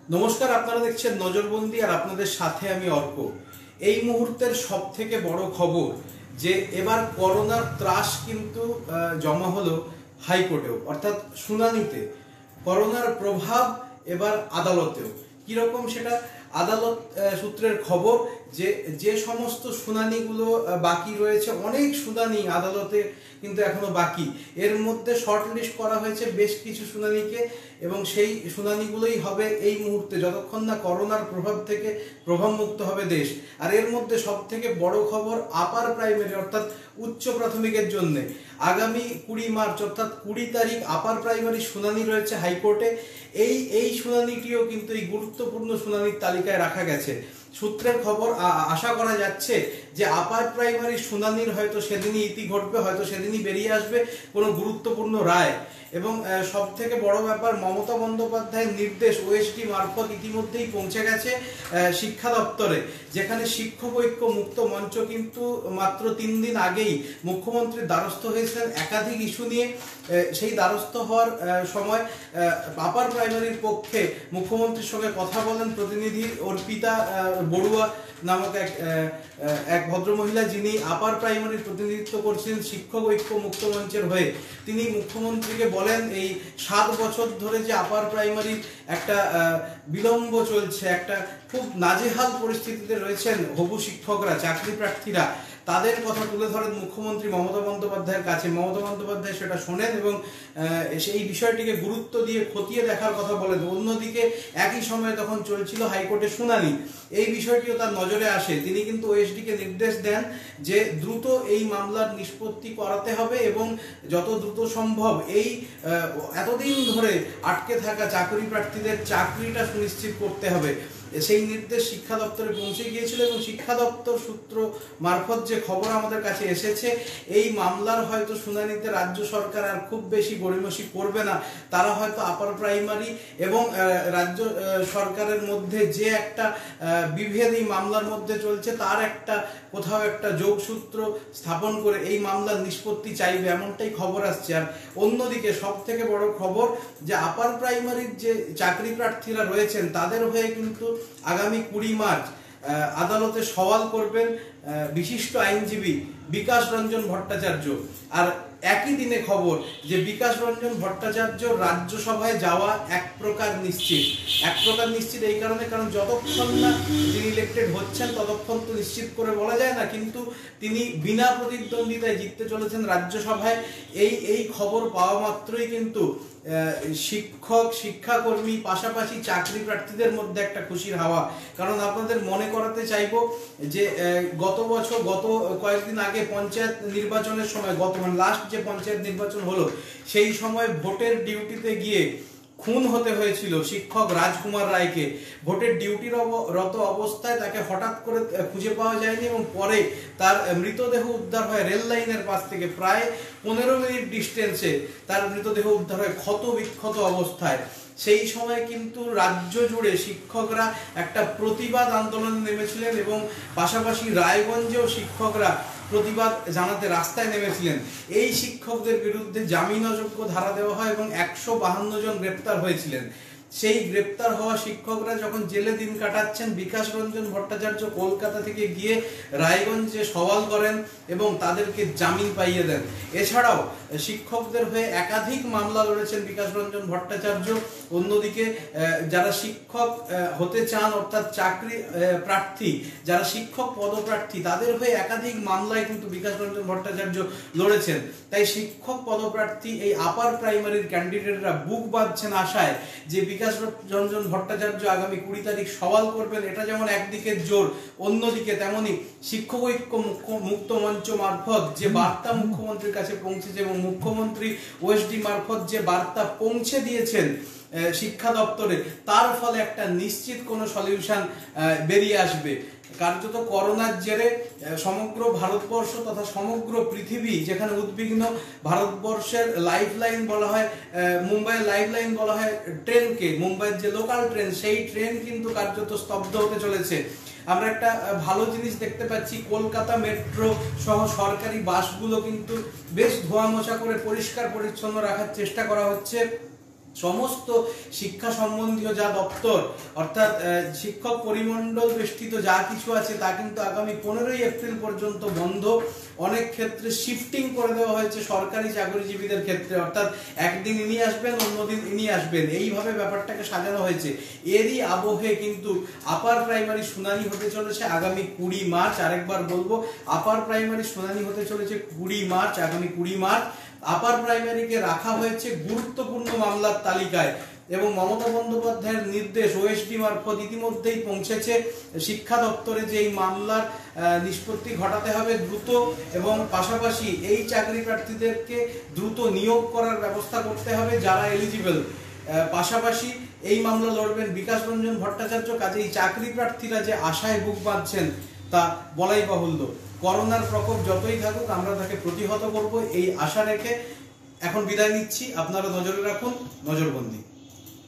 নমস্কার, আপনারা দেখছেন নজরবন্দি আর আপনাদের সাথে আমি অর্ক। এই মুহূর্তের সবথেকে বড় খবর যে এবার করোনার ত্রাস কিন্তু জমা হলো হাইকোর্টেও, অর্থাৎ শুনানিতে। করোনার প্রভাব এবার আদালতেও কিরকম সেটা আদালত সূত্রের খবর যে যে সমস্ত শুনানিগুলো বাকি রয়েছে, অনেক শুনানি আদালতে কিন্তু এখনো বাকি, এর মধ্যে শর্টলিস্ট করা হয়েছে বেশ কিছু শুনানিকে, এবং সেই শুনানিগুলোই হবে এই মুহূর্তে যতক্ষণ না করোনার প্রভাব থেকে প্রভাবমুক্ত হবে দেশ। আর এর মধ্যে সব থেকে বড় খবর আপার প্রাইমারি অর্থাৎ উচ্চ প্রাথমিকের জন্য আগামী 20 মার্চ অর্থাৎ 20 তারিখ আপার প্রাইমারি শুনানি রয়েছে হাইকোর্টে। এই শুনানিটিও কিন্তু এই গুরুত্বপূর্ণ শুনানির তালিকায় রাখা গেছে। সূত্রের খবর আশা করা যাচ্ছে যে আপার প্রাইমারি শুনানির হয়তো সেদিনই ইতি ঘটবে, হয়তো সেদিনই বেরিয়ে আসবে কোনো গুরুত্বপূর্ণ রায়। এবং সব থেকে বড় ব্যাপার, মমতা বন্দ্যোপাধ্যায়ের নির্দেশ ওএসডি মারফত ইতিমধ্যেই পৌঁছে গেছে শিক্ষা দপ্তরে, যেখানে শিক্ষক ঐক্য মুক্ত মঞ্চ কিন্তু মাত্র 3 দিন আগেই মুখ্যমন্ত্রীর দ্বারস্থ হয়েছিলেন একাধিক ইস্যু নিয়ে। সেই দ্বারস্থ হওয়ার সময় আপার প্রাইমারির পক্ষে মুখ্যমন্ত্রীর সঙ্গে কথা বলেন প্রতিনিধি অর্পিতা বড়ুয়া নামক এক ভদ্রমহিলা, যিনি আপার প্রাইমারির প্রতিনিধিত্ব করছিলেন শিক্ষক ঐক্য মুক্ত মঞ্চের হয়ে। তিনি মুখ্যমন্ত্রীকে বলেন এই 7 বছর ধরে যে আপার প্রাইমারির একটা বিলম্ব চলছে, একটা খুব নাজেহাল পরিস্থিতিতে রয়েছেন হবু শিক্ষকরা, চাকরি প্রার্থীরা, তাদের কথা তুলে ধরেন মুখ্যমন্ত্রী মমতা বন্দ্যোপাধ্যায়ের কাছে। মমতা বন্দ্যোপাধ্যায় সেটা শোনেন এবং সেই বিষয়টিকে গুরুত্ব দিয়ে খতিয়ে দেখার কথা বলেন। অন্যদিকে একই সময়ে তখন চলছিল হাইকোর্টে শুনানি, এই বিষয়টিও তার নজরে আসে। তিনি কিন্তু ওএসডিকে নির্দেশ দেন যে দ্রুত এই মামলার নিষ্পত্তি করাতে হবে এবং যত দ্রুত সম্ভব এই এতদিন ধরে আটকে থাকা চাকরি প্রার্থীদের চাকরিটা সুনিশ্চিত করতে হবে। সেই নির্দেশ শিক্ষা দপ্তরে পৌঁছে গিয়েছিল এবং শিক্ষা দপ্তর সূত্র মারফত যে খবর আমাদের কাছে এসেছে, এই মামলার হয়তো শুনানিতে রাজ্য সরকার আর খুব বেশি গড়িমসি করবে না। তারা হয়তো আপার প্রাইমারি এবং রাজ্য সরকারের মধ্যে যে একটা বিভেদ এই মামলার মধ্যে চলছে, তার একটা কোথাও একটা যোগসূত্র স্থাপন করে এই মামলার নিষ্পত্তি চাইবে, এমনটাই খবর আসছে। আর অন্যদিকে সব থেকে বড় খবর যে আপার প্রাইমারির যে চাকরি প্রার্থীরা রয়েছেন তাদের হয়ে কিন্তু আগামী 20 মার্চ আদালতে সওয়াল করবেন বিশিষ্ট আইনজীবী বিকাশ রঞ্জন ভট্টাচার্য। আর একই দিনে খবর যে বিকাশ রঞ্জন ভট্টাচার্য রাজ্যসভায় যাওয়া এক প্রকার নিশ্চিত এই কারণে, কারণ যতক্ষণ না তিনি ইলেক্টেড হচ্ছেন ততক্ষণ তো নিশ্চিত করে বলা যায় না, কিন্তু তিনি বিনা প্রতিদ্বন্দ্বিতায় জিততে চলেছেন রাজ্যসভায়। এই খবর পাওয়া মাত্রই কিন্তু শিক্ষক, শিক্ষাকর্মী, পাশাপাশি চাকরি প্রার্থীদের মধ্যে একটা খুশির হাওয়া। কারণ আপনাদের মনে করাতে চাইবো যে গত কয়েকদিন আগে পঞ্চায়েত নির্বাচনের সময়, লাস্ট যে পঞ্চায়েত নির্বাচন হলো, সেই সময় ভোটের ডিউটিতে গিয়ে খুন হতে হয়েছিল শিক্ষক রাজকুমার রায়কে। ভোটের ডিউটির রত অবস্থায় তাকে হঠাৎ করে খুঁজে পাওয়া যায়নি এবং পরে তার মৃতদেহ উদ্ধার হয় রেল লাইনের পাশ থেকে, প্রায় 15 মিনিট ডিস্টেন্সে তার মৃতদেহ উদ্ধার হয় ক্ষত বিক্ষত অবস্থায়। সেই সময় কিন্তু রাজ্য জুড়ে শিক্ষকরা একটা প্রতিবাদ আন্দোলনে নেমেছিলেন এবং পাশাপাশি রায়গঞ্জেও শিক্ষকরা প্রতিবাদ জানাতে রাস্তায় নেমেছিলেন। এই শিক্ষকদের বিরুদ্ধে জামিনযোগ্য ধারা দেওয়া হয় এবং 152 জন গ্রেপ্তার হয়েছিলেন। সেই গ্রেপ্তার হওয়া শিক্ষকরা যখন জেলে দিন কাটাচ্ছেন, বিকাশ রঞ্জন ভট্টাচার্য কলকাতা থেকে গিয়ে রায়গঞ্জে সওয়াল করেন এবং তাদেরকে জামিন পাইয়ে দেন। এছাড়াও শিক্ষকদের হয়ে একাধিক মামলা লড়েছেন বিকাশ রঞ্জন ভট্টাচার্য। অন্যদিকে যারা শিক্ষক হতে চান অর্থাৎ চাকরি প্রার্থী, যারা শিক্ষক পদপ্রার্থী, তাদের হয়ে একাধিক মামলায় কিন্তু বিকাশ রঞ্জন ভট্টাচার্য লড়েছেন। তাই শিক্ষক পদপ্রার্থী এই আপার প্রাইমারির ক্যান্ডিডেটরা বুক বাঁধছেন আশায় যে বিকাশ রঞ্জন ভট্টাচার্য আগামী 20 তারিখ সওয়াল করবেন। এটা যেমন একদিকে জোর, অন্যদিকে তেমনি শিক্ষক ঐক্য মুক্ত মঞ্চ মারফত যে বার্তা মুখ্যমন্ত্রীর কাছে পৌঁছেছে এবং মুখ্যমন্ত্রী ওএসডি মারফত যে বার্তা পৌঁছে দিয়েছেন শিক্ষা দপ্তরে, তার ফলে একটা নিশ্চিত কোনো সলিউশন বেরিয়ে আসবে। কার্যত করোনার জেরে সমগ্র ভারতবর্ষ তথা সমগ্র পৃথিবী যেখানে উদ্বিগ্ন, ভারতবর্ষের লাইফলাইন বলা হয়, মুম্বাইয়ের লাইফলাইন বলা হয় ট্রেনকে, মুম্বাইয়ের যে লোকাল ট্রেন, সেই ট্রেন কিন্তু কার্যত স্তব্ধ হতে চলেছে। আমরা একটা ভালো জিনিস দেখতে পাচ্ছি, কলকাতা মেট্রো সহ সরকারি বাসগুলো কিন্তু বেশ ধোয়া মোছা করে পরিষ্কার পরিচ্ছন্ন রাখার চেষ্টা করা হচ্ছে। সমস্ত শিক্ষা সম্বন্ধীয় যা দপ্তর অর্থাৎ শিক্ষক পরিমণ্ডল বেষ্টিত যা কিছু আছে তা কিন্তু আগামী 15ই এপ্রিল পর্যন্ত বন্ধ। অনেক ক্ষেত্রে শিফটিং করে দেওয়া হয়েছে সরকারি চাকরিজীবীদের ক্ষেত্রে, অর্থাৎ একদিন ইনি আসবেন অন্যদিন ইনি আসবেন, এইভাবে ব্যাপারটাকে সাজানো হয়েছে। এরই আবহে কিন্তু আপার প্রাইমারি শুনানি হতে চলেছে আগামী 20 মার্চ। আরেকবার বলবো, আপার প্রাইমারি শুনানি হতে চলেছে 20 মার্চ, আগামী 20 মার্চ। আপার প্রাইমারিকে রাখা হয়েছে গুরুত্বপূর্ণ মামলার তালিকায় এবং মমতা বন্দ্যোপাধ্যায়ের নির্দেশ ওএসডি মারফত ইতিমধ্যেই পৌঁছেছে শিক্ষা দপ্তরে যে এই মামলার নিষ্পত্তি ঘটাতে হবে দ্রুত, এবং পাশাপাশি এই চাকরি প্রার্থীদেরকে দ্রুত নিয়োগ করার ব্যবস্থা করতে হবে যারা এলিজিবল। পাশাপাশি এই মামলা লড়বেন বিকাশ রঞ্জন ভট্টাচার্য। কাজেই চাকরি প্রার্থীরা যে আশায় বুক বাঁধছেন তা বলাই বাহুল্য। করোনার প্রকোপ যতই থাকুক আমরা তাকে প্রতিহত করব এই আশা রেখে এখন বিদায় নিচ্ছি। আপনারা নজরে রাখুন নজরবন্দি।